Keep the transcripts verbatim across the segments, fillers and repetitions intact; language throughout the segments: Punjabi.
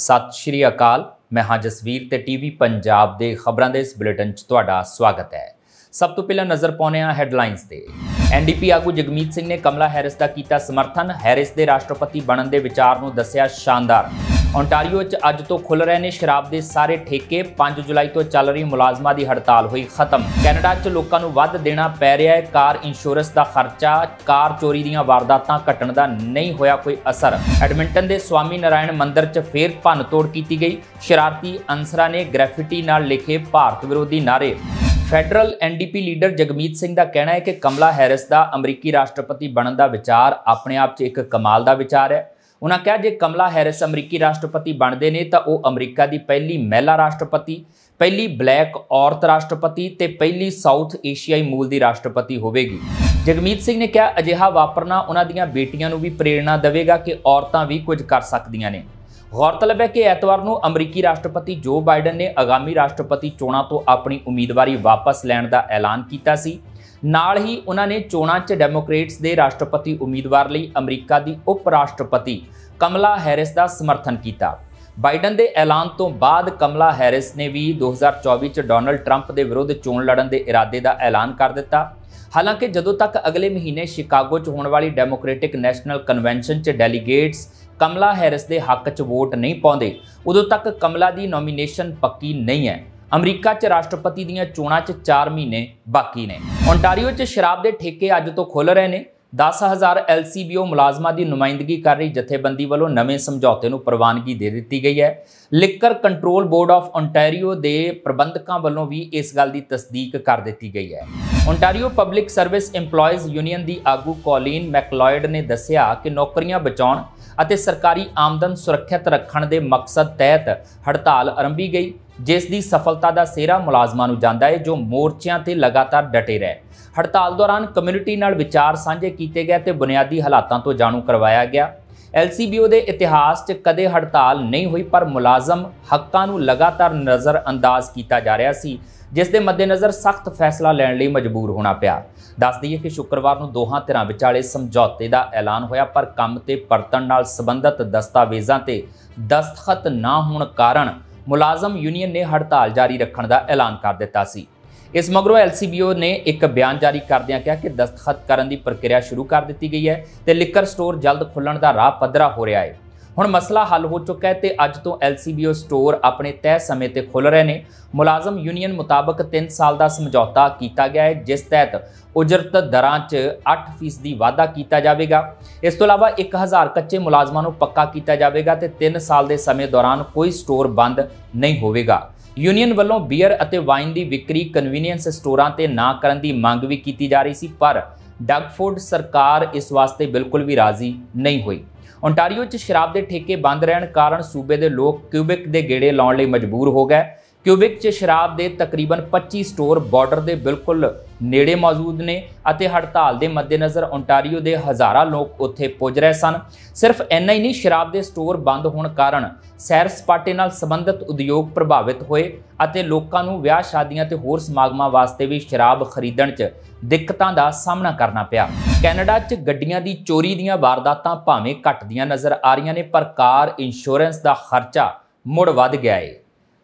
सत श्री अकाल। मैं हाँ जसवीर ते टीवी पंजाब दे खबरां दे इस बुलेटिन च तुहाडा स्वागत है। सब तो पहला नज़र पाउने आ हैडलाइनस ते। एन डी पी आगू जगमीत सिंह ने कमला हैरिस का कीता समर्थन। हैरिस दे राष्ट्रपति बनन दे विचार नूं दस्सिया शानदार। ओंटारियो च अज तो खुल रहे ने शराब के सारे ठेके। पांच जुलाई तो चल रही मुलाजमां की हड़ताल हुई खत्म। कैनेडा च लोकां नूं वध देना पै रहा है कार इंश्योरेंस का खर्चा। कार चोरी दीयां वारदातां घटण दा नहीं होया कोई असर। एडमिंटन के स्वामी नारायण मंदिर च फिर भन्न तोड़ की गई। शरारती अंसरां ने ग्रैफिटी नाल लिखे भारत विरोधी नारे। Federal N D P leader Jagmeet Singh का कहना है कि कमला हैरिस का अमरीकी राष्ट्रपति बनने का विचार अपने आप च एक कमाल का विचार है। उन्होंने कहा जे कमला हैरिस अमरीकी राष्ट्रपति बनते हैं तो वह अमरीका की पहली महिला राष्ट्रपति, पहली ब्लैक औरत राष्ट्रपति ते पहली साउथ एशियाई मूल की राष्ट्रपति होगी। जगमीत सिंह ने कहा अजिहा वापरना उन्हों दी बेटियां नूं भी प्रेरणा देगा कि औरतां भी कुछ कर सकदियां ने। गौरतलब है कि एतवार को अमरीकी राष्ट्रपति जो बाइडन ने आगामी राष्ट्रपति चोणों तो अपनी उम्मीदवारी वापस लैण का ऐलान किया सी। नाल ही उन्होंने चोणों च डेमोक्रेट्स के राष्ट्रपति उम्मीदवार लई अमरीका की उप राष्ट्रपति कमला हैरिस का समर्थन किया। बाइडन के ऐलान तो बाद कमला हैरिस ने भी दो हज़ार चौबी च डोनाल्ड ट्रंप के विरुद्ध चोण लड़न के इरादे का ऐलान कर दिता। हालांकि जदों तक अगले महीने शिकागो च होने वाली डेमोक्रेटिक नैशनल कन्वेंशन च डेलीगेट्स कमला हैरिस के हक च वोट नहीं पाते, उदों तक कमला की नॉमीनेशन पक्की नहीं है। अमरीका च राष्ट्रपति दीयां चोणां च चार महीने बाकी ने। ओंटारियो च शराब के ठेके अज तो खुल रहे हैं। दस हज़ार एल सी बी ओ मुलाजमां की नुमाइंदगी कर रही जथेबंदी वालों नवे समझौते नूं प्रवानगी दे दी गई है। Liquor Control Board of Ontario के प्रबंधकों वालों भी इस गल की तस्दीक कर दी गई है। Ontario Public Service Employees Union की आगू कॉलीन मैकलॉयड ने दस्सिया कि नौकरियां बचाउण ਅਤੇ सरकारी आमदन सुरक्षित रखने के मकसद तहत हड़ताल आरंभी गई, जिस की सफलता का सेहरा मुलाजमां नूं जांदा है जो मोर्चों से लगातार डटे रहे। हड़ताल दौरान कम्यूनिटी नाल विचार साझे किए गए तो बुनियादी हालातों तो जाणू करवाया गया। एल सी बी ओ के इतिहास च कदे हड़ताल नहीं हुई, पर मुलाजम हकों नूं लगातार नज़रअंदाज किया जा रहा सी, जिस दे मद्देनज़र सख्त फैसला लैण लई मजबूर होना पिया। दस दईए कि शुक्रवार को दोहां धिरां विचाले समझौते का ऐलान होया, पर काम ते परतण नाल संबंधित दस्तावेज़ां ते दस्तखत ना होने कारण मुलाजम यूनियन ने हड़ताल जारी रखने का ऐलान कर दिता सी। इस मगरों एल सी बी ओ ने एक बयान जारी करदिआं कहा कि दस्तखत करने की प्रक्रिया शुरू कर दी गई है तो लिकर स्टोर जल्द खुलण का राह पद्धरा हो रहा है। हुण मसला हल हो चुका है तो अज तो L C B O store अपने तय समय पर खुल रहे हैं। मुलाजम यूनियन मुताबक तीन साल का समझौता किया गया है, जिस तहत उजरत दरां च अठ फीसदी वाधा किया जाएगा। इस तो इलावा एक हज़ार कच्चे मुलाजमां नूं पक्का किया जाएगा तो तीन साल के समय दौरान कोई स्टोर बंद नहीं होगा। यूनियन वालों बीयर और वाइन की विक्री कन्वीनियंस स्टोरां ते ना करन दी मंग भी की जा रही सी, पर डगफोर्ड सरकार इस वास्ते बिल्कुल भी राजी नहीं हुई। ओंटारियो च शराब के ठेके बंद रहने कारण सूबे के लोग क्यूबिक के गेड़े लाने लई मजबूर हो गए। क्यूबिक च शराब के तकरीबन पच्चीस स्टोर बॉर्डर के बिल्कुल नेड़े मौजूद ने अते हड़ताल के मद्देनज़र ओंटारियो के हज़ारां लोग उत्थे पुज रहे सन। सिर्फ इन्ना ही नहीं, शराब के स्टोर बंद होने कारण सैर सपाटे नाल संबंधित उद्योग प्रभावित होए अते लोकां नूं विआह शादियां ते होर समागमां वास्ते भी शराब खरीदण च दिक्कतां दा सामना करना पिया। कैनेडा च गड्डियां दी चोरी दीयां वारदातां भावें घटदियां नज़र आ रही ने, पर कार इंश्योरेंस का खर्चा मुड़ वध गया है।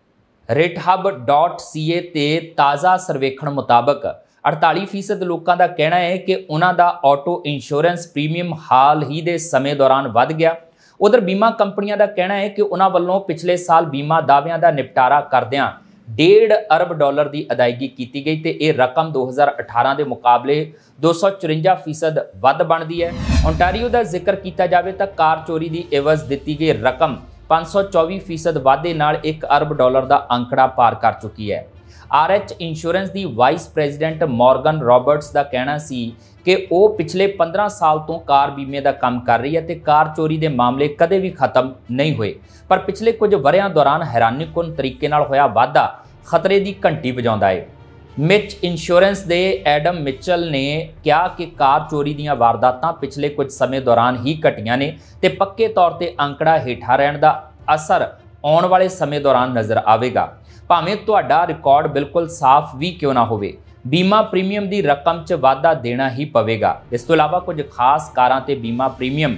रेटहब डॉट सी ए ते ताज़ा सर्वेखण मुताबक अड़ताली फीसद लोगों का कहना है कि उन्हों का ऑटो इंश्योरेंस प्रीमियम हाल ही के समय दौरान वध गया। उधर बीमा कंपनियों का कहना है कि उन्होंने वालों पिछले साल बीमा दाव्यां का निपटारा करदियां डेढ़ अरब डॉलर की अदायगी की गई तो यह रकम दो हज़ार अठारह के मुकाबले दो सौ चुरंजा फीसद वध बनती है। ओंटारियो का जिक्र किया जाए तो कार चोरी की एवज दी गई रकम पाँच सौ चौबी फीसद वाधे नाल एक अरब डॉलर का अंकड़ा पार कर चुकी है। आर एच इंश्योरेंस की वाइस प्रेजिडेंट मॉर्गन रॉबर्ट्स का कहना सी कि वो पिछले पंद्रह साल तो कार बीमे का काम कर रही है तो कार चोरी के मामले कदे भी खत्म नहीं हुए, पर पिछले कुछ वरियां दौरान हैरानीकुन तरीके नाल होया वाधा खतरे की घंटी बजाउंदा है। मिच इंश्योरेंस के एडम मिचल ने कहा कि कार चोरी दीयां वारदातां पिछले कुछ समय दौरान ही घटियां ने ते पक्के तौर पर अंकड़ा हेठा रहने का असर आने वाले समय दौरान नज़र आएगा। भावें तुहाडा रिकॉर्ड बिल्कुल साफ भी क्यों ना होवे, बीमा प्रीमियम की रकम च वाधा देना ही पवेगा। इस तो इलावा कुछ खास कारां ते बीमा प्रीमियम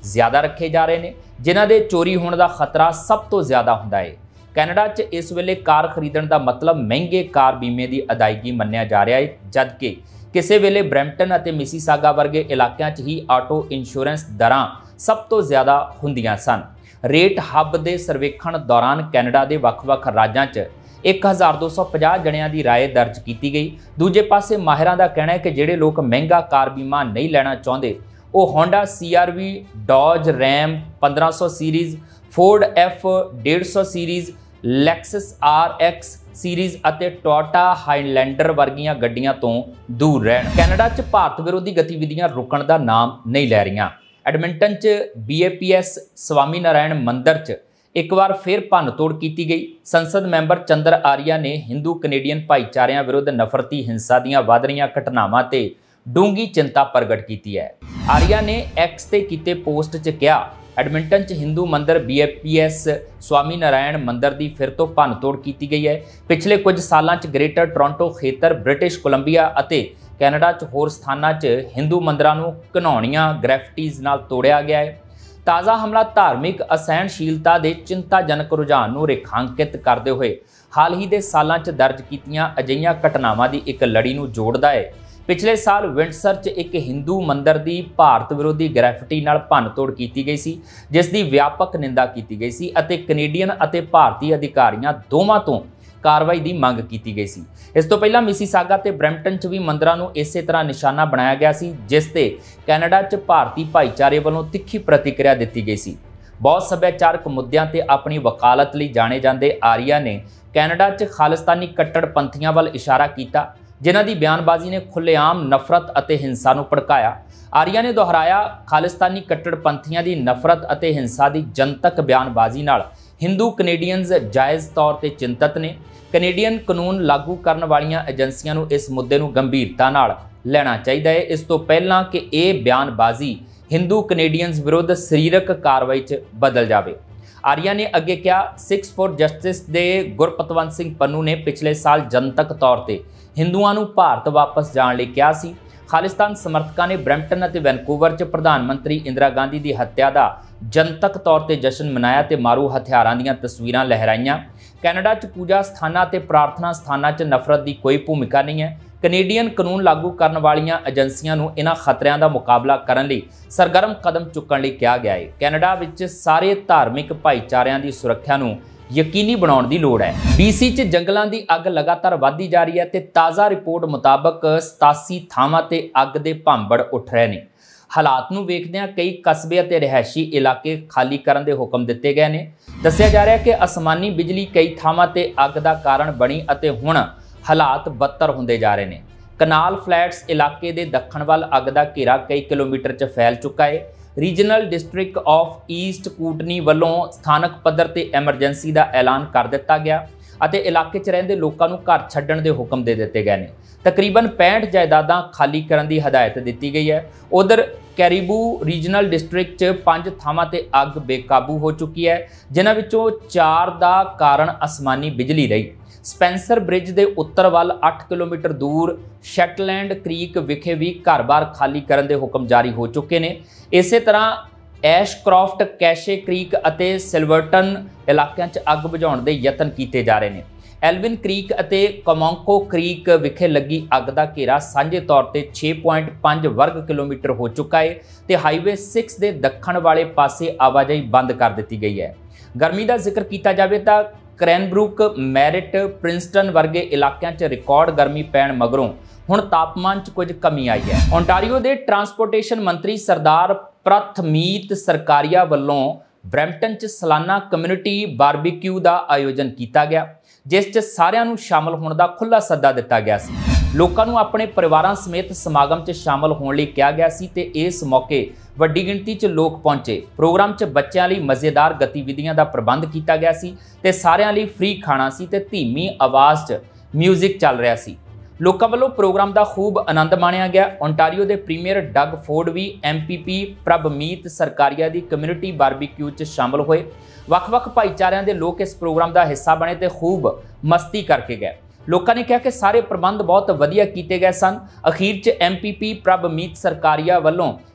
ਜ਼ਿਆਦਾ ਰੱਖੇ ਜਾ ਰਹੇ ਨੇ, ਜਿਨ੍ਹਾਂ ਦੇ ਚੋਰੀ ਹੋਣ ਦਾ ਖਤਰਾ ਸਭ ਤੋਂ ਜ਼ਿਆਦਾ ਹੁੰਦਾ ਹੈ। ਕੈਨੇਡਾ 'ਚ ਇਸ ਵੇਲੇ ਕਾਰ ਖਰੀਦਣ ਦਾ ਮਤਲਬ ਮਹਿੰਗੇ ਕਾਰ ਬੀਮੇ ਦੀ ਅਦਾਇਗੀ ਮੰਨਿਆ ਜਾ ਰਿਹਾ ਹੈ, ਜਦਕਿ ਕਿਸੇ ਵੇਲੇ ਬਰੈਂਪਟਨ ਅਤੇ ਮਿਸੀਸਾਗਾ ਵਰਗੇ ਇਲਾਕਿਆਂ 'ਚ ਹੀ ਆਟੋ ਇੰਸ਼ੋਰੈਂਸ ਦਰਾਂ ਸਭ ਤੋਂ ਜ਼ਿਆਦਾ ਹੁੰਦੀਆਂ ਸਨ। ਰੇਟ ਹੱਬ ਦੇ ਸਰਵੇਖਣ ਦੌਰਾਨ ਕੈਨੇਡਾ ਦੇ ਵੱਖ-ਵੱਖ ਰਾਜਾਂ 'ਚ ਇੱਕ ਹਜ਼ਾਰ ਦੋ ਸੌ ਪੰਜਾਹ ਜਣਿਆਂ ਦੀ ਰਾਏ ਦਰਜ ਕੀਤੀ ਗਈ। ਦੂਜੇ ਪਾਸੇ ਮਾਹਿਰਾਂ ਦਾ ਕਹਿਣਾ ਹੈ ਕਿ ਜਿਹੜੇ ਲੋਕ ਮਹਿੰਗਾ ਕਾਰ ਬੀਮਾ ਨਹੀਂ ਲੈਣਾ ਚਾਹੁੰਦੇ ਉਹ Honda C R V, Dodge Ram ਪੰਦਰਾਂ ਸੌ ਸੀਰੀਜ਼, ਫੋਰਡ ਐਫ ਡੇਢ ਸੌ series, Lexus R X series ਅਤੇ ਟੋਇਟਾ ਹਾਈਲੈਂਡਰ ਵਰਗੀਆਂ ਗੱਡੀਆਂ ਤੋਂ ਦੂਰ ਰਹਿਣ। ਕੈਨੇਡਾ 'ਚ ਭਾਰਤ ਵਿਰੋਧੀ ਗਤੀਵਿਧੀਆਂ ਰੁਕਣ ਦਾ ਨਾਮ ਨਹੀਂ ਲੈ ਰਹੀਆਂ। ਐਡਮਿੰਟਨ 'ਚ B A P S Swaminarayan ਮੰਦਰ 'ਚ ਇੱਕ ਵਾਰ ਫਿਰ ਭੰਨ-ਤੋੜ ਕੀਤੀ ਗਈ। ਸੰਸਦ ਮੈਂਬਰ ਚੰਦਰ ਆਰੀਆ ਨੇ ਹਿੰਦੂ ਕੈਨੇਡੀਅਨ ਭਾਈਚਾਰਿਆਂ ਵਿਰੁੱਧ ਨਫ਼ਰਤੀ ਹਿੰਸਾ ਦੀਆਂ ਵਧ ਰਹੀਆਂ ਘਟਨਾਵਾਂ ਤੇ ਡੂੰਘੀ ਚਿੰਤਾ ਪ੍ਰਗਟ ਕੀਤੀ ਹੈ। ਆਰੀਆ ਨੇ ਐਕਸ ਤੇ ਕੀਤੇ ਪੋਸਟ 'ਚ ਕਿਹਾ, ਐਡਮਿੰਟਨ 'ਚ ਹਿੰਦੂ ਮੰਦਰ B A P S Swaminarayan ਮੰਦਰ ਦੀ ਫਿਰ ਤੋਂ ਭੰਨ-ਤੋੜ ਕੀਤੀ ਗਈ ਹੈ। ਪਿਛਲੇ ਕੁਝ ਸਾਲਾਂ 'ਚ ਗ੍ਰੇਟਰ ਟੋਰਾਂਟੋ ਖੇਤਰ, ਬ੍ਰਿਟਿਸ਼ ਕੋਲੰਬੀਆ ਅਤੇ ਕੈਨੇਡਾ 'ਚ ਹੋਰ ਸਥਾਨਾਂ 'ਚ ਹਿੰਦੂ ਮੰਦਰਾਂ ਨੂੰ ਘਿਨਾਉਣੀਆਂ ਗ੍ਰੈਫਿਟੀਜ਼ ਨਾਲ ਤੋੜਿਆ ਗਿਆ ਹੈ। ਤਾਜ਼ਾ ਹਮਲਾ ਧਾਰਮਿਕ ਅਸਹਿਣਸ਼ੀਲਤਾ ਦੇ ਚਿੰਤਾਜਨਕ ਰੁਝਾਨ ਨੂੰ ਰੇਖਾਂਕਿਤ ਕਰਦੇ ਹੋਏ ਹਾਲ ਹੀ ਦੇ ਸਾਲਾਂ 'ਚ ਦਰਜ ਕੀਤੀਆਂ ਅਜਿਹੀਆਂ ਘਟਨਾਵਾਂ ਦੀ ਇੱਕ ਲੜੀ ਨੂੰ ਜੋੜਦਾ ਹੈ। ਪਿਛਲੇ ਸਾਲ ਵਿੰਡਸਰ 'ਚ ਇੱਕ ਹਿੰਦੂ ਮੰਦਰ ਦੀ ਭਾਰਤ ਵਿਰੋਧੀ ਗ੍ਰੈਫਿਟੀ ਨਾਲ ਭੰਨ-ਤੋੜ ਕੀਤੀ ਗਈ ਸੀ, ਜਿਸ ਦੀ ਵਿਆਪਕ ਨਿੰਦਾ ਕੀਤੀ ਗਈ ਸੀ ਅਤੇ ਕੈਨੇਡੀਅਨ ਅਤੇ ਭਾਰਤੀ ਅਧਿਕਾਰੀਆਂ ਦੋਵਾਂ ਤੋਂ ਕਾਰਵਾਈ ਦੀ ਮੰਗ ਕੀਤੀ ਗਈ ਸੀ। ਇਸ ਤੋਂ ਪਹਿਲਾਂ ਮਿਸੀਸਾਗਾ ਤੇ ਬਰੈਂਪਟਨ 'ਚ ਵੀ ਮੰਦਰਾਂ ਨੂੰ ਇਸੇ ਤਰ੍ਹਾਂ ਨਿਸ਼ਾਨਾ ਬਣਾਇਆ ਗਿਆ ਸੀ, ਜਿਸ ਤੇ ਕੈਨੇਡਾ 'ਚ ਭਾਰਤੀ ਭਾਈਚਾਰੇ ਵੱਲੋਂ ਤਿੱਖੀ ਪ੍ਰਤੀਕਿਰਿਆ ਦਿੱਤੀ ਗਈ ਸੀ। ਬਹੁਤ ਸੱਭਿਆਚਾਰਕ ਮੁੱਦਿਆਂ ਤੇ ਆਪਣੀ ਵਕਾਲਤ ਲਈ ਜਾਣੇ ਜਾਂਦੇ ਆਰੀਆ ਨੇ ਕੈਨੇਡਾ 'ਚ ਖਾਲਿਸਤਾਨੀ ਕੱਟੜਪੰਥੀਆਂ ਵੱਲ ਇਸ਼ਾਰਾ ਕੀਤਾ, ਜਿਨ੍ਹਾਂ ਦੀ ਬਿਆਨਬਾਜ਼ੀ ਨੇ ਖੁੱਲ੍ਹੇਆਮ ਨਫ਼ਰਤ ਅਤੇ ਹਿੰਸਾ ਨੂੰ ਭੜਕਾਇਆ। ਆਰੀਆ ਨੇ ਦੁਹਰਾਇਆ, ਖਾਲਿਸਤਾਨੀ ਕੱਟੜਪੰਥੀਆਂ ਦੀ ਨਫ਼ਰਤ ਅਤੇ ਹਿੰਸਾ ਦੀ ਜਨਤਕ ਬਿਆਨਬਾਜ਼ੀ ਨਾਲ ਹਿੰਦੂ ਕੈਨੇਡੀਅਨਜ਼ ਜਾਇਜ਼ ਤੌਰ ਤੇ ਚਿੰਤਤ ਨੇ। ਕੈਨੇਡੀਅਨ ਕਾਨੂੰਨ ਲਾਗੂ ਕਰਨ ਵਾਲੀਆਂ ਏਜੰਸੀਆਂ ਨੂੰ ਇਸ ਮੁੱਦੇ ਨੂੰ ਗੰਭੀਰਤਾ ਨਾਲ ਲੈਣਾ ਚਾਹੀਦਾ ਹੈ, ਇਸ ਤੋਂ ਪਹਿਲਾਂ ਕਿ ਇਹ ਬਿਆਨਬਾਜ਼ੀ ਹਿੰਦੂ ਕੈਨੇਡੀਅਨਜ਼ ਵਿਰੁੱਧ ਸਰੀਰਕ ਕਾਰਵਾਈ 'ਚ ਬਦਲ ਜਾਵੇ। ਆਰੀਆ ਨੇ ਅੱਗੇ ਕਿਹਾ, ਸਿੱਖਸ ਫੋਰ ਜਸਟਿਸ ਦੇ ਗੁਰਪਤਵੰਤ ਸਿੰਘ ਪੰਨੂ ਨੇ ਪਿਛਲੇ ਸਾਲ ਜਨਤਕ ਤੌਰ ਤੇ ਹਿੰਦੂਆਂ ਨੂੰ ਭਾਰਤ ਵਾਪਸ ਜਾਣ ਲਈ ਕਿਹਾ ਸੀ। ਖਾਲਿਸਤਾਨ ਸਮਰਥਕਾਂ ਨੇ ਬਰੈਂਪਟਨ ਅਤੇ ਵੈਨਕੂਵਰ 'ਚ ਪ੍ਰਧਾਨ ਮੰਤਰੀ ਇੰਦਰਾ ਗਾਂਧੀ ਦੀ ਹੱਤਿਆ ਦਾ ਜਨਤਕ ਤੌਰ ਤੇ ਜਸ਼ਨ ਮਨਾਇਆ ਤੇ ਮਾਰੂ ਹਥਿਆਰਾਂ ਦੀਆਂ ਤਸਵੀਰਾਂ ਲਹਿਰਾਈਆਂ। ਕੈਨੇਡਾ 'ਚ ਪੂਜਾ ਸਥਾਨਾਂ ਤੇ ਪ੍ਰਾਰਥਨਾ ਸਥਾਨਾਂ 'ਚ ਨਫ਼ਰਤ ਦੀ ਕੋਈ ਭੂਮਿਕਾ ਨਹੀਂ ਹੈ। ਕੈਨੇਡੀਅਨ ਕਾਨੂੰਨ ਲਾਗੂ ਕਰਨ ਵਾਲੀਆਂ ਏਜੰਸੀਆਂ ਨੂੰ ਇਹਨਾਂ ਖਤਰਿਆਂ ਦਾ ਮੁਕਾਬਲਾ ਕਰਨ ਲਈ ਸਰਗਰਮ ਕਦਮ ਚੁੱਕਣ ਲਈ ਕਿਹਾ ਗਿਆ ਹੈ। ਕੈਨੇਡਾ ਵਿੱਚ ਸਾਰੇ ਧਾਰਮਿਕ ਭਾਈਚਾਰਿਆਂ ਦੀ ਸੁਰੱਖਿਆ ਨੂੰ ਯਕੀਨੀ ਬਣਾਉਣ ਦੀ ਲੋੜ ਹੈ। ਬੀ ਸੀ 'ਚ ਜੰਗਲਾਂ ਦੀ ਅੱਗ ਲਗਾਤਾਰ ਵਧਦੀ ਜਾ ਰਹੀ ਹੈ ਤੇ ਤਾਜ਼ਾ ਰਿਪੋਰਟ ਮੁਤਾਬਕ ਸਤਾਸੀ ਥਾਵਾਂ ਤੇ ਅੱਗ ਦੇ ਭਾਂਬੜ ਉੱਠ ਰਹੇ ਨੇ। ਹਾਲਾਤ ਨੂੰ ਵੇਖਦਿਆਂ ਕਈ ਕਸਬੇ ਅਤੇ ਰਿਹਾਇਸ਼ੀ ਇਲਾਕੇ ਖਾਲੀ ਕਰਨ ਦੇ ਹੁਕਮ ਦਿੱਤੇ ਗਏ ਨੇ। ਦੱਸਿਆ ਜਾ ਰਿਹਾ ਕਿ ਅਸਮਾਨੀ ਬਿਜਲੀ ਕਈ ਥਾਵਾਂ ਤੇ ਅੱਗ ਦਾ ਕਾਰਨ ਬਣੀ ਅਤੇ ਹੁਣ ਹਾਲਾਤ ਬੱਤਰ ਹੁੰਦੇ ਜਾ ਰਹੇ ਨੇ। ਕਨਾਲ ਫਲੈਟਸ ਇਲਾਕੇ ਦੇ ਦੱਖਣ ਵੱਲ ਅੱਗ ਦਾ ਘੇਰਾ ਕਈ ਕਿਲੋਮੀਟਰ 'ਚ ਫੈਲ ਚੁੱਕਾ ਹੈ। Regional district of East Kootenay ਵੱਲੋਂ ਸਥਾਨਕ ਪੱਧਰ ਤੇ ਐਮਰਜੈਂਸੀ ਦਾ ਐਲਾਨ ਕਰ ਦਿੱਤਾ ਗਿਆ ਅਤੇ ਇਲਾਕੇ 'ਚ ਰਹਿੰਦੇ ਲੋਕਾਂ ਨੂੰ ਘਰ ਛੱਡਣ ਦੇ ਹੁਕਮ ਦੇ ਦਿੱਤੇ ਗਏ ਨੇ। ਤਕਰੀਬਨ ਪੈਂਹਠ ਜਾਇਦਾਦਾਂ ਖਾਲੀ ਕਰਨ ਦੀ ਹਦਾਇਤ ਦਿੱਤੀ ਗਈ ਹੈ। ਉਧਰ ਕੈਰੀਬੂ ਰੀਜਨਲ ਡਿਸਟ੍ਰਿਕਟ 'ਚ ਪੰਜ ਥਾਵਾਂ ਤੇ ਅੱਗ ਬੇਕਾਬੂ ਹੋ ਚੁੱਕੀ ਹੈ, ਜਿਨ੍ਹਾਂ ਵਿੱਚੋਂ ਚਾਰ ਦਾ ਕਾਰਨ ਅਸਮਾਨੀ ਬਿਜਲੀ ਰਹੀ। ਸਪੈਂਸਰ ਬ੍ਰਿਜ ਦੇ ਉੱਤਰ ਵੱਲ ਅੱਠ ਕਿਲੋਮੀਟਰ ਦੂਰ ਸ਼ੈਟਲੈਂਡ ਕ੍ਰੀਕ ਵਿਖੇ ਵੀ ਘਰ-ਬਾਰ ਖਾਲੀ ਕਰਨ ਦੇ ਹੁਕਮ ਜਾਰੀ ਹੋ ਚੁੱਕੇ ਨੇ। ਇਸੇ ਤਰ੍ਹਾਂ ਐਸ਼ਕ੍ਰਾਫਟ, ਕੈਸ਼ੇ ਕ੍ਰੀਕ ਅਤੇ ਸਿਲਵਰਟਨ ਇਲਾਕਿਆਂ 'ਚ ਅੱਗ ਬੁਝਾਉਣ ਦੇ ਯਤਨ ਕੀਤੇ ਜਾ ਰਹੇ ਨੇ। ਐਲਵਿਨ ਕ੍ਰੀਕ ਅਤੇ ਕਮੌਂਕੋ ਕ੍ਰੀਕ ਵਿਖੇ ਲੱਗੀ ਅੱਗ ਦਾ ਘੇਰਾ ਸਾਂਝੇ ਤੌਰ ਤੇ ਛੇ ਪੁਆਇੰਟ ਪੰਜ ਵਰਗ ਕਿਲੋਮੀਟਰ ਹੋ ਚੁੱਕਾ ਹੈ ਤੇ ਹਾਈਵੇ ਛੇ ਦੇ ਦੱਖਣ ਵਾਲੇ ਪਾਸੇ ਆਵਾਜਾਈ ਬੰਦ ਕਰ ਦਿੱਤੀ ਗਈ ਹੈ। ਗਰਮੀ ਦਾ ਜ਼ਿਕਰ ਕੀਤਾ ਜਾਵੇ ਤਾਂ ਕਰੈਨਬਰੁਕ, ਮੈਰਿਟ, ਪ੍ਰਿੰਸਟਨ ਵਰਗੇ ਇਲਾਕਿਆਂ 'ਚ ਰਿਕਾਰਡ ਗਰਮੀ ਪੈਣ ਮਗਰੋਂ ਹੁਣ ਤਾਪਮਾਨ 'ਚ ਕੁਝ ਕਮੀ ਆਈ ਹੈ। ਓਨਟਾਰੀਓ ਦੇ ਟਰਾਂਸਪੋਰਟੇਸ਼ਨ ਮੰਤਰੀ ਸਰਦਾਰ ਪ੍ਰਥਮੀਤ ਸਰਕਾਰੀਆ ਵੱਲੋਂ ਬਰੈਂਪਟਨ 'ਚ ਸਾਲਾਨਾ ਕਮਿਊਨਿਟੀ ਬਾਰਬੀਕਿਊ ਦਾ ਆਯੋਜਨ ਕੀਤਾ ਗਿਆ, ਜਿਸ 'ਚ ਸਾਰਿਆਂ ਨੂੰ ਸ਼ਾਮਲ ਹੋਣ ਦਾ ਖੁੱਲ੍ਹਾ ਸੱਦਾ ਦਿੱਤਾ ਗਿਆ ਸੀ। ਲੋਕਾਂ ਨੂੰ ਆਪਣੇ ਪਰਿਵਾਰਾਂ ਸਮੇਤ ਸਮਾਗਮ 'ਚ ਸ਼ਾਮਲ ਹੋਣ ਲਈ ਕਿਹਾ ਗਿਆ ਸੀ ਤੇ ਇਸ ਮੌਕੇ ਵੱਡੀ ਗਿਣਤੀ 'ਚ ਲੋਕ ਪਹੁੰਚੇ। ਪ੍ਰੋਗਰਾਮ 'ਚ ਬੱਚਿਆਂ ਲਈ ਮਜ਼ੇਦਾਰ ਗਤੀਵਿਧੀਆਂ ਦਾ ਪ੍ਰਬੰਧ ਕੀਤਾ ਗਿਆ ਸੀ ਤੇ ਸਾਰਿਆਂ ਲਈ ਫ੍ਰੀ ਖਾਣਾ ਸੀ ਤੇ ਧੀਮੀ ਆਵਾਜ਼ 'ਚ ਮਿਊਜ਼ਿਕ ਚੱਲ ਰਿਹਾ ਸੀ। ਲੋਕਾਂ ਵੱਲੋਂ ਪ੍ਰੋਗਰਾਮ ਦਾ ਖੂਬ ਆਨੰਦ ਮਾਣਿਆ ਗਿਆ। ਓਨਟਾਰੀਓ ਦੇ ਪ੍ਰੀਮੀਅਰ ਡਗ ਫੋਰਡ ਵੀ M P P Prabhmeet Sarkaria ਦੀ ਕਮਿਊਨਿਟੀ ਬਾਰਬੀਕਿਊ 'ਚ ਸ਼ਾਮਲ ਹੋਏ। ਵੱਖ-ਵੱਖ ਭਾਈਚਾਰਿਆਂ ਦੇ ਲੋਕ ਇਸ ਪ੍ਰੋਗਰਾਮ ਦਾ ਹਿੱਸਾ ਬਣੇ ਤੇ ਖੂਬ ਮਸਤੀ ਕਰਕੇ ਗਏ। ਲੋਕਾਂ ਨੇ ਕਿਹਾ ਕਿ ਸਾਰੇ ਪ੍ਰਬੰਧ ਬਹੁਤ ਵਧੀਆ ਕੀਤੇ ਗਏ ਸਨ। ਅਖੀਰ 'ਚ M P P Prabhmeet Sarkaria ਵੱਲੋਂ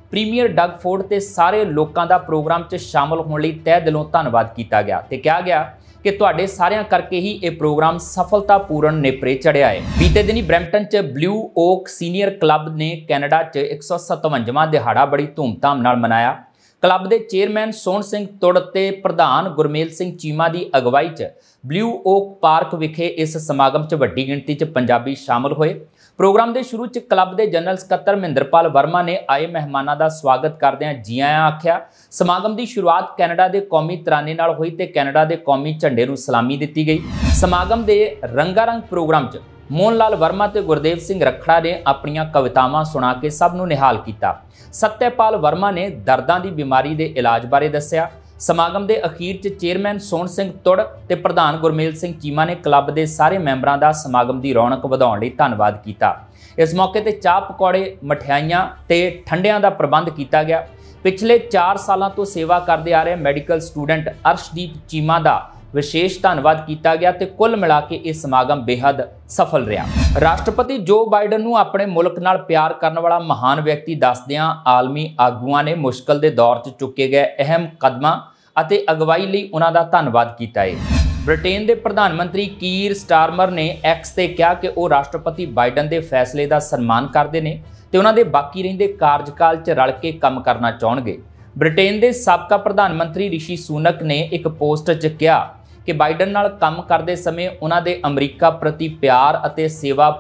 ਪ੍ਰੀਮੀਅਰ ਡਗ ਫੋਰਡ ਤੇ ਸਾਰੇ ਲੋਕਾਂ ਦਾ ਪ੍ਰੋਗਰਾਮ 'ਚ ਸ਼ਾਮਲ ਹੋਣ ਲਈ ਤਹਿ ਦਿਲੋਂ ਧੰਨਵਾਦ ਕੀਤਾ ਗਿਆ ਤੇ ਕਿਹਾ ਗਿਆ ਕਿ ਤੁਹਾਡੇ ਸਾਰਿਆਂ ਕਰਕੇ ਹੀ ਇਹ ਪ੍ਰੋਗਰਾਮ ਸਫਲਤਾਪੂਰਨ ਨੇਪਰੇ ਚੜਿਆ ਹੈ। ਬੀਤੇ ਦਿਨੀ ਬਰੈਂਪਟਨ 'ਚ ਬਲੂ ਓਕ ਸੀਨੀਅਰ ਕਲੱਬ ਨੇ ਕੈਨੇਡਾ 'ਚ ਇੱਕ ਸੌ ਸਤਵੰਜਵਾਂ ਦਿਹਾੜਾ ਬੜੀ ਧੂਮਧਾਮ ਨਾਲ ਮਨਾਇਆ। ਕਲੱਬ ਦੇ ਚੇਅਰਮੈਨ ਸੋਹਣ ਸਿੰਘ ਤੁੜ ਤੇ ਪ੍ਰਧਾਨ ਗੁਰਮੇਲ ਸਿੰਘ ਚੀਮਾ ਦੀ ਅਗਵਾਈ 'ਚ ਬਲੂ ਓਕ ਪਾਰਕ ਵਿਖੇ ਇਸ ਸਮਾਗਮ 'ਚ ਵੱਡੀ ਗਿਣਤੀ 'ਚ ਪੰਜਾਬੀ ਸ਼ਾਮਲ ਹੋਏ। ਪ੍ਰੋਗਰਾਮ ਦੇ ਸ਼ੁਰੂ 'ਚ ਕਲੱਬ ਦੇ ਜਨਰਲ ਸਕੱਤਰ ਮਹਿੰਦਰਪਾਲ ਵਰਮਾ ਨੇ ਆਏ ਮਹਿਮਾਨਾਂ ਦਾ ਸਵਾਗਤ ਕਰਦਿਆਂ ਜੀ ਆਇਆਂ ਆਖਿਆ। ਸਮਾਗਮ ਦੀ ਸ਼ੁਰੂਆਤ ਕੈਨੇਡਾ ਦੇ ਕੌਮੀ ਤਰਾਨੇ ਨਾਲ ਹੋਈ ਤੇ ਕੈਨੇਡਾ ਦੇ ਕੌਮੀ ਝੰਡੇ ਨੂੰ ਸਲਾਮੀ ਦਿੱਤੀ ਗਈ। ਸਮਾਗਮ ਦੇ ਰੰਗਾਰੰਗ ਪ੍ਰੋਗਰਾਮ 'ਚ ਮੋਹਨ ਲਾਲ ਵਰਮਾ ਤੇ ਗੁਰਦੇਵ ਸਿੰਘ ਰੱਖੜਾ ਨੇ ਆਪਣੀਆਂ ਕਵਿਤਾਵਾਂ ਸੁਣਾ ਕੇ ਸਭ ਨੂੰ ਨਿਹਾਲ ਕੀਤਾ। ਸਤਿਆਪਾਲ ਵਰਮਾ ਨੇ ਦਰਦਾਂ ਦੀ ਬਿਮਾਰੀ ਦੇ ਇਲਾਜ ਬਾਰੇ ਦੱਸਿਆ। ਸਮਾਗਮ ਦੇ ਅਖੀਰ 'ਚ ਚੇਅਰਮੈਨ ਸੋਹਣ ਸਿੰਘ ਤੁੜ ਤੇ ਪ੍ਰਧਾਨ ਗੁਰਮੇਲ ਸਿੰਘ ਚੀਮਾ ਨੇ ਕਲੱਬ ਦੇ ਸਾਰੇ ਮੈਂਬਰਾਂ ਦਾ ਸਮਾਗਮ ਦੀ ਰੌਣਕ ਵਧਾਉਣ ਲਈ ਧੰਨਵਾਦ ਕੀਤਾ। ਇਸ ਮੌਕੇ ਤੇ ਚਾਹ ਪਕੌੜੇ, ਮਠਿਆਈਆਂ ਤੇ ਠੰਡਿਆਂ ਦਾ ਪ੍ਰਬੰਧ ਕੀਤਾ ਗਿਆ। ਪਿਛਲੇ ਚਾਰ ਸਾਲਾਂ ਤੋਂ ਸੇਵਾ ਕਰਦੇ ਆ ਰਹੇ ਮੈਡੀਕਲ ਸਟੂਡੈਂਟ ਅਰਸ਼ਦੀਪ ਚੀਮਾ ਦਾ ਵਿਸ਼ੇਸ਼ ਧੰਨਵਾਦ ਕੀਤਾ ਗਿਆ ਤੇ ਕੁੱਲ ਮਿਲਾ ਕੇ ਇਹ ਸਮਾਗਮ ਬੇहद ਸਫਲ ਰਿਹਾ। ਰਾਸ਼ਟਰਪਤੀ ਜੋ ਬਾਈਡਨ ਨੂੰ ਆਪਣੇ ਮੁਲਕ ਨਾਲ ਪਿਆਰ ਕਰਨ ਵਾਲਾ ਮਹਾਨ ਵਿਅਕਤੀ ਦੱਸਦਿਆਂ ਆਲਮੀ ਆਗੂਆਂ ਨੇ ਮੁਸ਼ਕਲ ਦੇ ਦੌਰ 'ਚ ਚੁੱਕੇ ਗਏ ਅਹਿਮ ਕਦਮਾਂ ਅਤੇ ਅਗਵਾਈ ਲਈ ਉਹਨਾਂ ਦਾ ਧੰਨਵਾਦ ਕੀਤਾ ਹੈ। ਬ੍ਰਿਟੇਨ ਦੇ ਪ੍ਰਧਾਨ ਮੰਤਰੀ ਕੀਰ ਸਟਾਰਮਰ ਨੇ ਐਕਸ ਤੇ ਕਿਹਾ ਕਿ ਉਹ ਰਾਸ਼ਟਰਪਤੀ ਬਾਈਡਨ ਦੇ ਫੈਸਲੇ ਦਾ ਸਨਮਾਨ ਕਰਦੇ ਨੇ ਤੇ ਉਹਨਾਂ ਦੇ ਬਾਕੀ ਰਹਿੰਦੇ ਕਾਰਜਕਾਲ 'ਚ ਰਲ ਕੇ ਕੰਮ ਕਰਨਾ ਚਾਹਣਗੇ। ਬ੍ਰਿਟੇਨ ਦੇ ਸਾਬਕਾ ਪ੍ਰਧਾਨ ਮੰਤਰੀ ਰਿਸ਼ੀ ਸੁਨਕ ਨੇ ਇੱਕ ਪੋਸਟ 'ਚ ਕਿਹਾ ਕਿ ਬਾਈਡਨ ਨਾਲ ਕੰਮ ਕਰਦੇ ਸਮੇਂ ਉਹਨਾਂ ਦੇ ਅਮਰੀਕਾ ਪ੍ਰਤੀ ਪਿਆਰ ਅਤੇ ਸੇਵਾ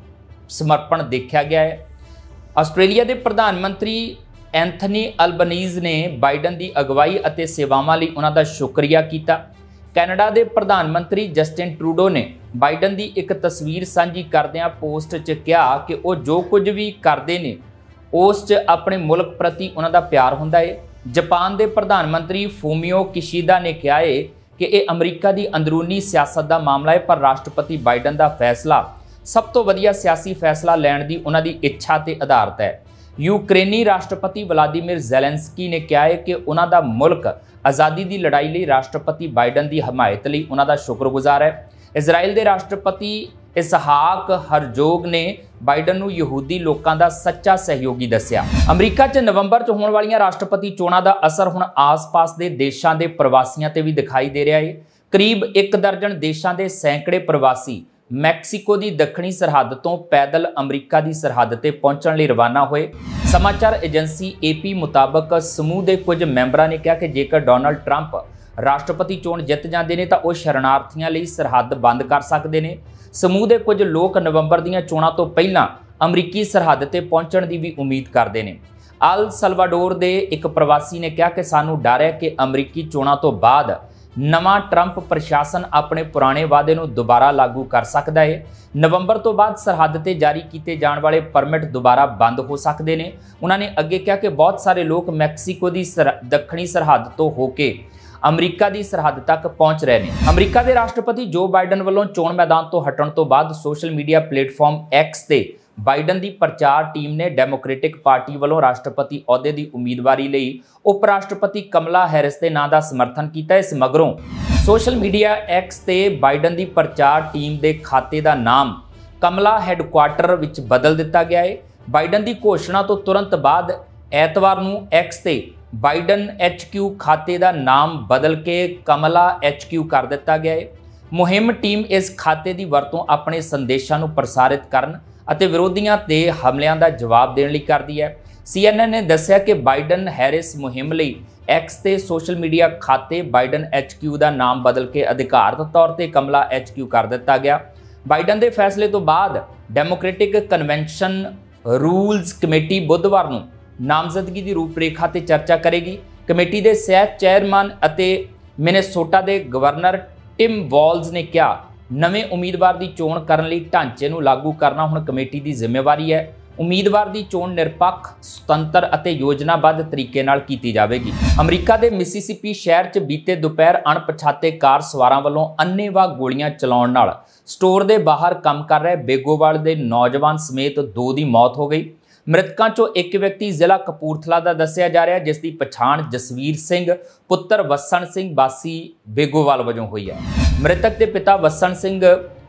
ਸਮਰਪਣ ਦੇਖਿਆ ਗਿਆ ਹੈ। ਆਸਟ੍ਰੇਲੀਆ ਦੇ ਪ੍ਰਧਾਨ ਮੰਤਰੀ ਐਂਥਨੀ ਅਲਬਨੀਜ਼ ਨੇ ਬਾਈਡਨ ਦੀ ਅਗਵਾਈ ਅਤੇ ਸੇਵਾਵਾਂ ਲਈ ਉਹਨਾਂ ਦਾ ਸ਼ੁਕਰੀਆ ਕੀਤਾ। ਕੈਨੇਡਾ ਦੇ ਪ੍ਰਧਾਨ ਮੰਤਰੀ ਜਸਟਿਨ ਟਰੂਡੋ ਨੇ ਬਾਈਡਨ ਦੀ ਇੱਕ ਤਸਵੀਰ ਸਾਂਝੀ ਕਰਦਿਆਂ ਪੋਸਟ 'ਚ ਕਿਹਾ ਕਿ ਉਹ ਜੋ ਕੁਝ ਵੀ ਕਰਦੇ ਨੇ ਉਸ 'ਚ ਆਪਣੇ ਮੁਲਕ ਪ੍ਰਤੀ ਉਹਨਾਂ ਦਾ ਪਿਆਰ ਹੁੰਦਾ ਹੈ। ਜਾਪਾਨ ਦੇ ਪ੍ਰਧਾਨ ਮੰਤਰੀ ਫੂਮੀਓ ਕਿਸ਼ੀਦਾ ਨੇ ਕਿਹਾ ਹੈ ਕਿ ਇਹ ਅਮਰੀਕਾ ਦੀ ਅੰਦਰੂਨੀ ਸਿਆਸਤ ਦਾ ਮਾਮਲਾ ਹੈ, ਪਰ ਰਾਸ਼ਟਰਪਤੀ ਬਾਈਡਨ ਦਾ ਫੈਸਲਾ ਸਭ ਤੋਂ ਵਧੀਆ ਸਿਆਸੀ ਫੈਸਲਾ ਲੈਣ ਦੀ ਉਹਨਾਂ ਦੀ ਇੱਛਾ ਤੇ ਆਧਾਰਿਤ ਹੈ। ਯੂਕਰੇਨੀ ਰਾਸ਼ਟਰਪਤੀ ਵਲਾਦੀਮੀਰ ਜ਼ੈਲੈਂਸਕੀ ਨੇ ਕਿਹਾ ਹੈ ਕਿ ਉਹਨਾਂ ਦਾ ਮੁਲਕ ਆਜ਼ਾਦੀ ਦੀ ਲੜਾਈ ਲਈ ਰਾਸ਼ਟਰਪਤੀ ਬਾਈਡਨ ਦੀ ਹਮਾਇਤ ਲਈ ਉਹਨਾਂ ਦਾ ਸ਼ੁਕਰਗੁਜ਼ਾਰ ਹੈ। ਇਜ਼ਰਾਈਲ ਦੇ ਰਾਸ਼ਟਰਪਤੀ ਇਸਹਾਕ ਹਰਜ਼ੋਗ ਨੇ ਬਾਈਡਨ ਨੂੰ ਯਹੂਦੀ ਲੋਕਾਂ ਦਾ ਸੱਚਾ ਸਹਿਯੋਗੀ ਦੱਸਿਆ। ਅਮਰੀਕਾ 'ਚ ਨਵੰਬਰ 'ਚ ਹੋਣ ਵਾਲੀਆਂ ਰਾਸ਼ਟਰਪਤੀ ਚੋਣਾਂ ਦਾ ਅਸਰ ਹੁਣ ਆਸ-ਪਾਸ ਦੇ ਦੇਸ਼ਾਂ ਦੇ ਪ੍ਰਵਾਸੀਆਂ ਤੇ ਵੀ ਦਿਖਾਈ ਦੇ ਰਿਹਾ ਹੈ। ਕਰੀਬ ਇੱਕ ਦਰਜਨ ਦੇਸ਼ਾਂ ਦੇ ਸੈਂਕੜੇ ਪ੍ਰਵਾਸੀ ਮੈਕਸੀਕੋ ਦੀ ਦੱਖਣੀ ਸਰਹੱਦ ਤੋਂ ਪੈਦਲ ਅਮਰੀਕਾ ਦੀ ਸਰਹੱਦ ਤੇ ਪਹੁੰਚਣ ਲਈ ਰਵਾਨਾ ਹੋਏ। ਸਮਾਚਾਰ ਏਜੰਸੀ ਏ ਪੀ ਮੁਤਾਬਕ ਸਮੂਹ ਦੇ ਕੁਝ ਮੈਂਬਰਾਂ ਨੇ ਕਿਹਾ ਕਿ ਜੇਕਰ ਡੋਨਾਲਡ ਟਰੰਪ ਰਾਸ਼ਟਰਪਤੀ ਚੋਣ ਜਿੱਤ ਜਾਂਦੇ ਨੇ ਤਾਂ ਉਹ ਸ਼ਰਨਾਰਥੀਆਂ ਲਈ ਸਰਹੱਦ ਬੰਦ ਕਰ ਸਕਦੇ ਨੇ। ਸਮੂਹ ਦੇ ਕੁਝ ਲੋਕ ਨਵੰਬਰ ਦੀਆਂ ਚੋਣਾਂ ਤੋਂ ਪਹਿਲਾਂ ਅਮਰੀਕੀ ਸਰਹੱਦ ਤੇ ਪਹੁੰਚਣ ਦੀ ਵੀ ਉਮੀਦ ਕਰਦੇ ਨੇ। ਅਲ ਸਲਵਾਡੋਰ ਦੇ ਇੱਕ ਪ੍ਰਵਾਸੀ ਨੇ ਕਿਹਾ ਕਿ ਸਾਨੂੰ ਡਰ ਹੈ ਕਿ ਅਮਰੀਕੀ ਚੋਣਾਂ ਤੋਂ ਬਾਅਦ ਨਵਾਂ ਟਰੰਪ ਪ੍ਰਸ਼ਾਸਨ ਆਪਣੇ ਪੁਰਾਣੇ ਵਾਅਦੇ ਨੂੰ ਦੁਬਾਰਾ ਲਾਗੂ ਕਰ ਸਕਦਾ ਹੈ। ਨਵੰਬਰ ਤੋਂ ਬਾਅਦ ਸਰਹੱਦ ਤੇ ਜਾਰੀ ਕੀਤੇ ਜਾਣ ਵਾਲੇ ਪਰਮਿਟ ਦੁਬਾਰਾ ਬੰਦ ਹੋ ਸਕਦੇ ਨੇ। ਉਹਨਾਂ ਨੇ ਅੱਗੇ ਕਿਹਾ ਕਿ ਬਹੁਤ ਸਾਰੇ ਲੋਕ ਮੈਕਸੀਕੋ ਦੀ ਦੱਖਣੀ ਸਰਹੱਦ ਤੋਂ ਹੋ ਕੇ ਅਮਰੀਕਾ ਦੀ ਸਰਹੱਦ ਤੱਕ ਪਹੁੰਚ ਰਹੇ ਨੇ। ਅਮਰੀਕਾ ਦੇ ਰਾਸ਼ਟਰਪਤੀ ਜੋ ਬਾਈਡਨ ਵੱਲੋਂ ਚੋਣ ਮੈਦਾਨ ਤੋਂ ਹਟਣ ਤੋਂ ਬਾਅਦ ਸੋਸ਼ਲ ਮੀਡੀਆ ਪਲੇਟਫਾਰਮ ਐਕਸ ਤੇ ਬਾਈਡਨ ਦੀ ਪ੍ਰਚਾਰ ਟੀਮ ਨੇ ਡੈਮੋਕ੍ਰੈਟਿਕ ਪਾਰਟੀ ਵੱਲੋਂ ਰਾਸ਼ਟਰਪਤੀ ਅਹੁਦੇ ਦੀ ਉਮੀਦਵਾਰੀ ਲਈ ਉਪ ਰਾਸ਼ਟਰਪਤੀ ਕਮਲਾ ਹੈਰਿਸ ਦੇ ਨਾਂ ਦਾ ਸਮਰਥਨ ਕੀਤਾ। ਇਸ ਮਗਰੋਂ ਸੋਸ਼ਲ ਮੀਡੀਆ ਐਕਸ ਤੇ ਬਾਈਡਨ ਦੀ ਪ੍ਰਚਾਰ ਟੀਮ ਦੇ ਖਾਤੇ ਦਾ ਨਾਮ ਕਮਲਾ ਹੈੱਡਕੁਆਰਟਰ ਵਿੱਚ ਬਦਲ ਦਿੱਤਾ ਗਿਆ ਹੈ। ਬਾਈਡਨ ਦੀ ਘੋਸ਼ਣਾ ਤੋਂ ਤੁਰੰਤ ਬਾਅਦ ਐਤਵਾਰ ਨੂੰ ਐਕਸ ਤੇ ਬਾਈਡਨ ਐਚ ਕਿਊ ਖਾਤੇ ਦਾ ਨਾਮ ਬਦਲ ਕੇ ਕਮਲਾ ਐਚ ਕਿਊ ਕਰ ਦਿੱਤਾ ਗਿਆ ਹੈ। ਮੁਹਿੰਮ ਟੀਮ ਇਸ ਖਾਤੇ ਦੀ ਵਰਤੋਂ ਆਪਣੇ ਸੰਦੇਸ਼ਾਂ ਨੂੰ ਪ੍ਰਸਾਰਿਤ ਕਰਨ ਅਤੇ ਵਿਰੋਧੀਆਂ ਤੇ ਹਮਲਿਆਂ ਦਾ ਜਵਾਬ ਦੇਣ ਲਈ ਕਰਦੀ ਹੈ। ਸੀ ਐਨ ਐਨ ਨੇ ਦੱਸਿਆ ਕਿ ਬਾਈਡਨ ਹੈਰਿਸ ਮੁਹਿੰਮ ਲਈ ਐਕਸ ਤੇ ਸੋਸ਼ਲ ਮੀਡੀਆ ਖਾਤੇ ਬਾਈਡਨ ਐਚ ਕਿਊ ਦਾ ਨਾਮ ਬਦਲ ਕੇ ਅਧਿਕਾਰਤ ਤੌਰ ਤੇ ਕਮਲਾ ਐਚ ਕਿਊ ਕਰ ਦਿੱਤਾ ਗਿਆ। ਬਾਈਡਨ ਦੇ ਫੈਸਲੇ ਤੋਂ ਬਾਅਦ ਡੈਮੋਕ੍ਰੈਟਿਕ ਕਨਵੈਨਸ਼ਨ ਰੂਲਸ ਕਮੇਟੀ ਬੁੱਧਵਾਰ ਨੂੰ ਨਾਮਜ਼ਦਗੀ ਦੀ ਰੂਪਰੇਖਾ ਤੇ ਚਰਚਾ ਕਰੇਗੀ। ਕਮੇਟੀ ਦੇ ਸਹਿ ਚੇਅਰਮੈਨ ਅਤੇ ਮਿਨੇਸੋਟਾ ਦੇ ਗਵਰਨਰ ਟਿਮ ਵਾਲਜ਼ ਨੇ ਕਿਹਾ, ਨਵੇਂ ਉਮੀਦਵਾਰ ਦੀ ਚੋਣ ਕਰਨ ਲਈ ਢਾਂਚੇ ਨੂੰ ਲਾਗੂ ਕਰਨਾ ਹੁਣ ਕਮੇਟੀ ਦੀ ਜ਼ਿੰਮੇਵਾਰੀ ਹੈ। ਉਮੀਦਵਾਰ ਦੀ ਚੋਣ ਨਿਰਪੱਖ, ਸੁਤੰਤਰ ਅਤੇ ਯੋਜਨਾਬੱਧ ਤਰੀਕੇ ਨਾਲ ਕੀਤੀ ਜਾਵੇਗੀ। ਅਮਰੀਕਾ ਦੇ ਮਿਸੀਸਿਪੀ ਸ਼ਹਿਰ 'ਚ ਬੀਤੇ ਦੁਪਹਿਰ ਅਣਪਛਾਤੇ ਕਾਰ ਸਵਾਰਾਂ ਵੱਲੋਂ ਅੰਨ੍ਹੇਵਾਹ ਗੋਲੀਆਂ ਚਲਾਉਣ ਨਾਲ ਸਟੋਰ ਦੇ ਬਾਹਰ ਕੰਮ ਕਰ ਰਹੇ ਬੇਗੋਵਾਲ ਦੇ ਨੌਜਵਾਨ ਸਮੇਤ ਦੋ ਦੀ ਮੌਤ ਹੋ ਗਈ। ਮ੍ਰਿਤਕਾਂ 'ਚੋਂ ਇੱਕ ਵਿਅਕਤੀ ਜ਼ਿਲ੍ਹਾ ਕਪੂਰਥਲਾ ਦਾ ਦੱਸਿਆ ਜਾ ਰਿਹਾ, ਜਿਸ ਦੀ ਪਛਾਣ ਜਸਵੀਰ ਸਿੰਘ ਪੁੱਤਰ ਵਸਣ ਸਿੰਘ ਵਾਸੀ ਬੇਗੋਵਾਲ ਵਜੋਂ ਹੋਈ ਹੈ। ਮ੍ਰਿਤਕ ਦੇ ਪਿਤਾ ਵਸਣ ਸਿੰਘ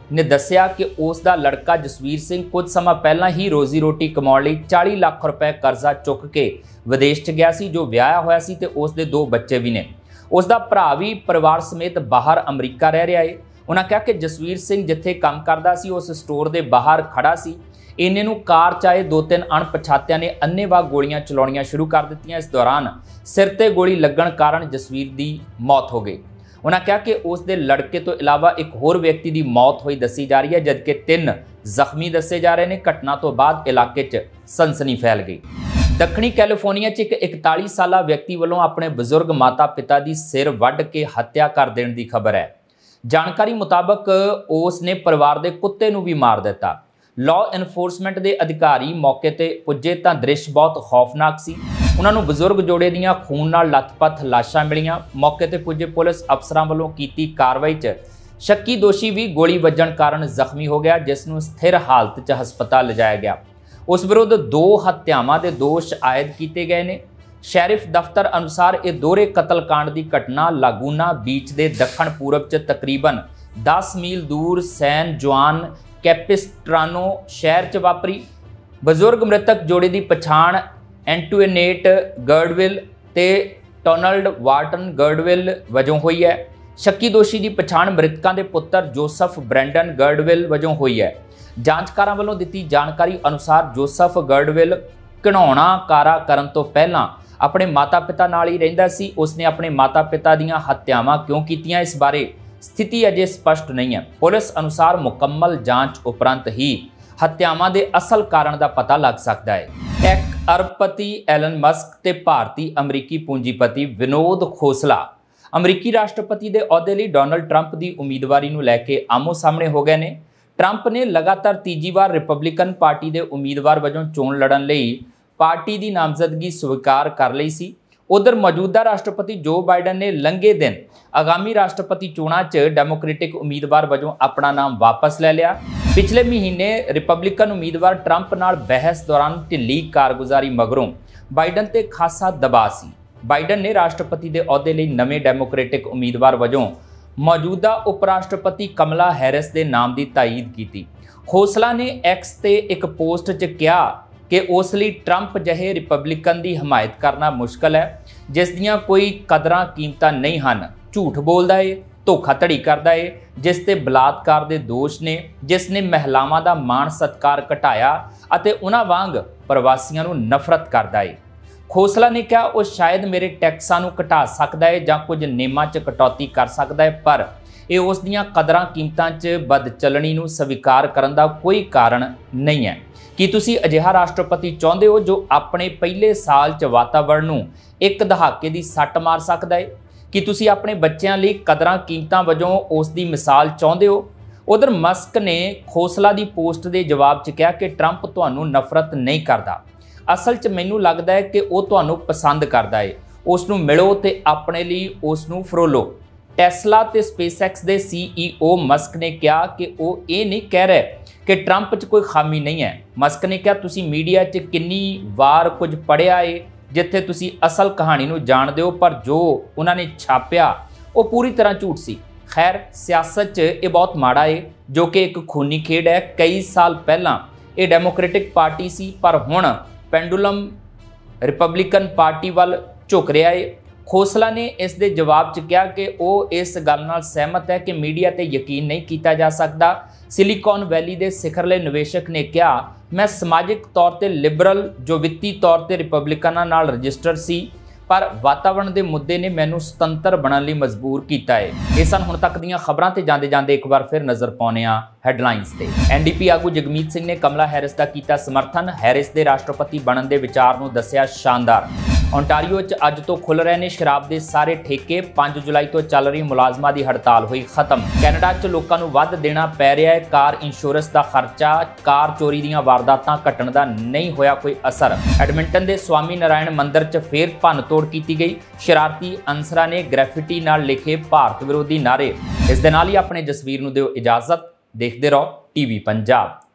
ਨੇ ਦੱਸਿਆ कि उसका लड़का जसवीर सिंह कुछ समा पहला ही रोजी रोटी कमाउण लई चालीस लाख रुपए कर्जा चुक के विदेश च गया सी, जो विआहया होया सी ते उसदे दो बच्चे भी ने। उसका भरा भी परिवार समेत बाहर अमरीका रह रहा है। उन्होंने कहा कि जसवीर सिंह जिथे काम करता सी उस स्टोर के बाहर खड़ा सी, इन्ने नूं कार च आए दो तीन अणपछातियां ने अन्नेवाह गोलियां चलाउणियां शुरू कर दित्तियां। इस दौरान सिर ते गोली लगण कारण जसवीर की मौत हो गई। उन्होंने कहा कि उसके लड़के तो इलावा एक होर व्यक्ति की मौत हुई दसी जा रही है, जबकि तीन जख्मी दसे जा रहे हैं। घटना तो बाद इलाके च सनसनी फैल गई। दक्षिणी कैलिफोर्निया च एक इकताली साला व्यक्ति वालों अपने बजुर्ग माता पिता की सिर वढ़ के हत्या कर देने की खबर है। जानकारी मुताबक उसने परिवार के कुत्ते नूं भी मार दिता। लॉ एनफोर्समेंट के अधिकारी मौके पर पुजे तो दृश्य बहुत खौफनाक सी। उन्होंने बजुर्ग जोड़े दियां खून नाल लथपथ लाशां मिलियां। मौके पर पुजे पुलिस अफसरां वालों कीती कार्रवाई च शक्की दोषी भी गोली वजन कारण जख्मी हो गया, जिसनूं स्थिर हालत च हस्पताल लिजाया गया। उस विरुद्ध दो हत्यावां के दोष आयद किए गए ने। शैरिफ दफ्तर अनुसार यह दोहरे कतलकांड की घटना लागूना बीच के दक्षिण पूरब च तकरीबन दस मील दूर सैन जुआन कैपिस्ट्रानो शहर च वापरी। बजुर्ग मृतक जोड़े की पछाण एंटुएनेट गर्डविल ते टोनाल्ड वार्टन गर्डविल वजों हुई है। शक्की दोषी की पछाण मृतकों के पुत्र जोसफ ब्रैंडन गर्डविल वजों हुई है। जांचकारां वालों दित्ती जानकारी अनुसार जोसफ गर्डविल घिनौना कारा करन तो पहलां अपने माता पिता नाल ही रहिंदा सी। उसने अपने माता पिता दीयां हत्यावां क्यों कीतीआं, इस बारे स्थिति अजे स्पष्ट नहीं है। पुलिस अनुसार मुकम्मल जांच उपरंत ही हत्यावां दे असल कारण का पता लग सकता है। टैक अरबपति एलन मस्क ते भारती अमरीकी पूंजीपति विनोद खोसला अमरीकी राष्ट्रपति के अहुदे लई डोनाल्ड ट्रंप की उम्मीदवारी नूं लैके आमो सामने हो गए ने। ट्रंप ने लगातार तीजी बार रिपब्लिकन पार्टी के उम्मीदवार वजों चोण लड़न लई पार्टी की नामजदगी स्वीकार कर लई सी। उधर मौजूदा राष्ट्रपति जो बाइडन ने लंघे दिन आगामी राष्ट्रपति चोणां च डेमोक्रेटिक उम्मीदवार वजों अपना नाम वापस ले लिया। पिछले महीने रिपब्लिकन उम्मीदवार ट्रंप नाल बहस दौरान ढिली कारगुजारी मगरों बाइडन ते खासा दबाव सी। बाइडन ने राष्ट्रपति के अहुदे लई नवें डेमोक्रेटिक उम्मीदवार वजों मौजूदा उप राष्ट्रपति कमला हैरिस के नाम की तायीद की। खोसला ने एक्स ते एक पोस्ट च कहा कि उस लिए ट्रंप जहे रिपब्लिकन की हमायत करना मुश्किल है, जिस दियां कोई कदरां कीमतां नहीं हैं। झूठ बोलता है, धोखाधड़ी करता है, जिसते बलात्कार के दोष ने, जिसने महिलावां का मान सत्कार घटाया अते उन्हां वांग प्रवासियों को नफरत करता है। खोसला ने कहा वह शायद मेरे टैक्सां नूं घटा सकता है जां कुछ नियमां च कटौती कर सकता है, पर यह उस दियां कदरां कीमतां च बदचलनी नूं स्वीकार करन दा कोई कारण नहीं है। कि तुसी अजिहा राष्ट्रपति चाहते हो जो अपने पहले साल च वातावरण नूं एक दहाके की सट मार सकता है? कि तुसी अपने बच्चों लिए कदरां कीमतां वजों उसकी मिसाल चाहते हो? उधर मस्क ने खोसला की पोस्ट के जवाब च कहा कि ट्रंप तुहानूं नफरत नहीं करता, असल च मैनूं लगता है कि वह तुहानूं पसंद करता है। उसनूं मिलो तो अपने लिए उसनूं फरोलो। टेस्ला ते स्पेसएक्स के सी ई ओ मस्क ने कहा कि वह ये नहीं कह रहे कि ट्रंप च कोई खामी नहीं है। मस्क ने कहा तुसी मीडिया च किन्नी वार कुछ पढ़िया है जिथे तुसी असल कहानी नूं जाणदे हो, पर जो उन्होंने छापिया वो पूरी तरह झूठ सी। खैर सियासत च ये बहुत माड़ा है, जो कि एक खूनी खेड है। कई साल पहला ये डेमोक्रेटिक पार्टी सी, पर हुण पेंडुलम रिपब्लिकन पार्टी वाल झुक रहा है। खोसला ने इस दे जवाब च कहा कि वह इस गल नाल सहमत है कि मीडिया ते यकीन नहीं किया जा सकता। सिलिकॉन वैली के सिखरले निवेशक ने कहा मैं समाजिक तौर पर लिबरल जो वित्ती तौर पर रिपब्लिकनां नाल रजिस्टर सी, पर वातावरण के मुद्दे ने मैनू सुतंत्र बनने लिए मजबूर किया है। ये सन हुण तक दीयां खबरां ते जांदे जांदे एक बार फिर नज़र पाउने आ हैडलाइनस ते। एनडीपी आगू जगमीत सिंह ने कमला हैरिस का किया समर्थन। हैरिस के राष्ट्रपति बनने के विचार नूं दस्सिया शानदार। ओंटारियो च अज तो खुल रहे ने शराब के सारे ठेके। पांच जुलाई तो चल रही मुलाजमां की हड़ताल हुई खत्म। कैनेडा च लोकां नूं वध देना पै रहा है कार इंश्योरेंस का खर्चा। कार चोरी दीयां वारदातां घटण का नहीं होया कोई असर। एडमिंटन के स्वामी नारायण मंदिर च फिर भन्न तोड़ की गई। शरारती अंसरां ने ग्रैफिटी नाल लिखे भारत विरोधी नारे। इस दे नाल ही अपने जसवीर नूं दिओ इजाजत। देखते रहो टीवी पंजाब।